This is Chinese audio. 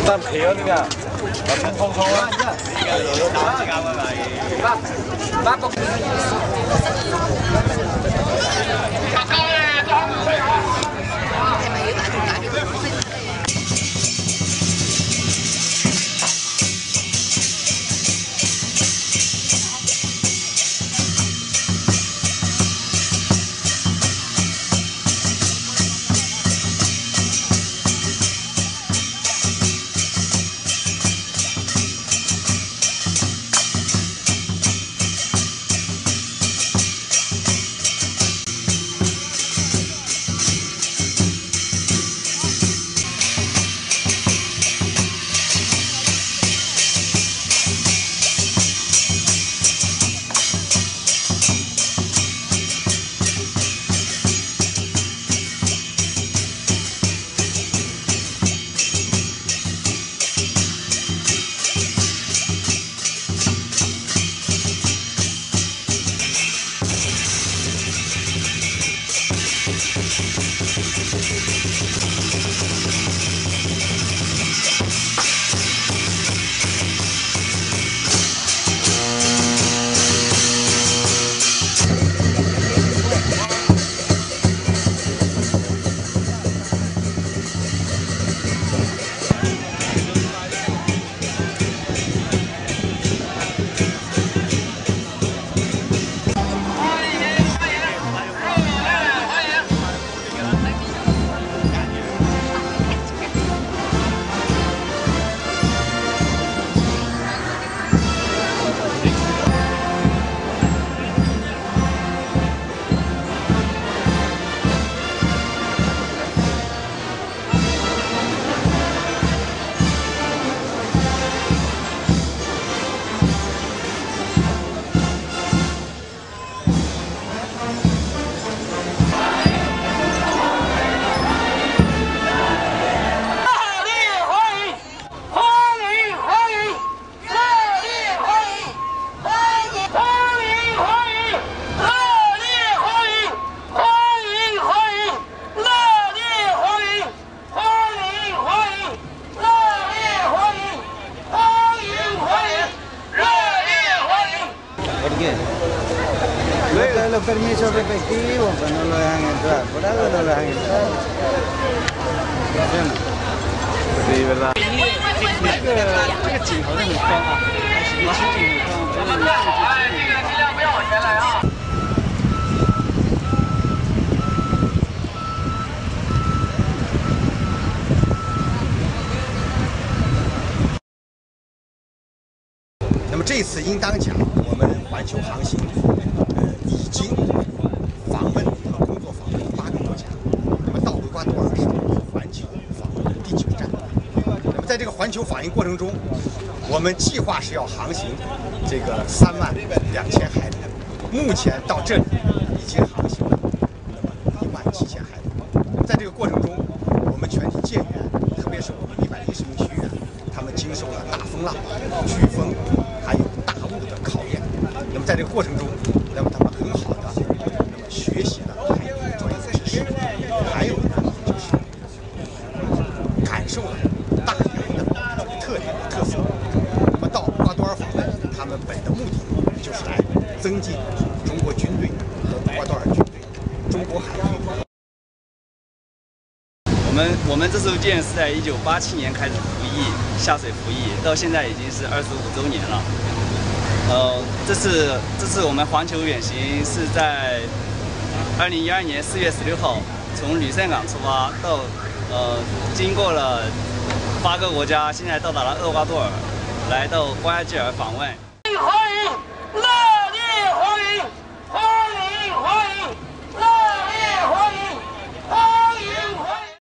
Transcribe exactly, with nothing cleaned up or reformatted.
三皮啊，呢个，啊，冲冲冲啊！八個。 Los permisos respectivos, pues no lo dejan entrar, por algo no lo dejan entrar. Sí, verdad. 这个这个井好像很高啊，也是井很高， 哎，这个尽量不要往前来啊。 那么这次应当讲，我们环球航行，呃，已经访问和工作访问八个国家。那么到厄瓜多尔是环球访问的第九站。那么在这个环球访问过程中，我们计划是要航行这个三万两千海里，目前到这里已经航行了那么一万七千海里。那么在这个过程中，我们全体舰员，特别是我们一百一十名学员，他们经受了大风浪、飓风。 还有大雾的考验，那么在这个过程中，那么他们很好的那么学习了海底专业知识，还有呢就是感受了大洋的特点和特色。那么到厄瓜多尔访问，他们本的目的就是来增进中国军队和厄瓜多尔军队、中国海军。 我们我们这艘舰是在一九八七年开始服役，下水服役，到现在已经是二十五周年了。呃，这次这次我们环球远行是在二零一二年四月十六号从吕塞港出发，到呃经过了八个国家，现在到达了厄瓜多尔，来到瓜亚基尔访问。 欢迎。